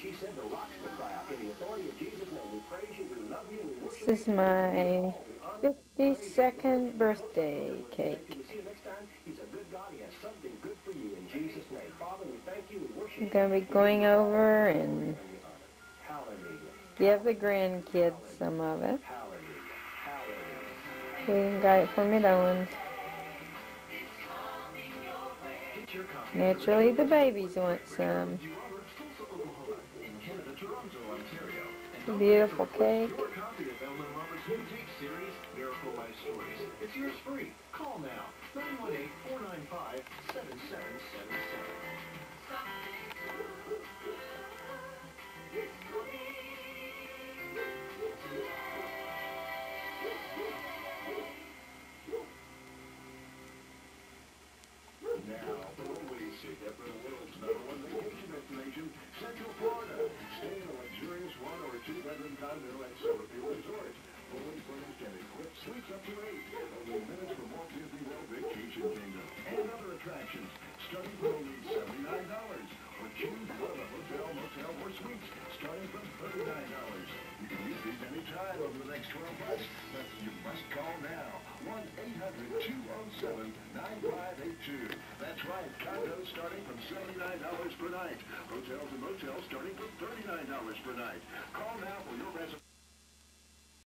This is my 52nd birthday cake. I'm going to be going over and give the grandkids some of it. We even got it for middle ones. Naturally, the babies want some. It's a beautiful cake. It's yours free. Call now. 918-495-7777. Now, always safe after the world's #1 vacation destination, Central Florida. Stay in a luxurious 1- or 2-bedroom condo at Silverfield Resort. Fully furnished and equipped suites up to 8. Only minutes from Walt Disney World Vacation Kingdom. And other attractions, starting from only $79. Or choose one of the hotel, motel, or suites, starting from $39. You can use these anytime over the next 12 months, but you must call now. 1-800-207-9582. That's right, condos starting from $79 per night. Hotels and motels starting from $39 per night. Call now for your reservation.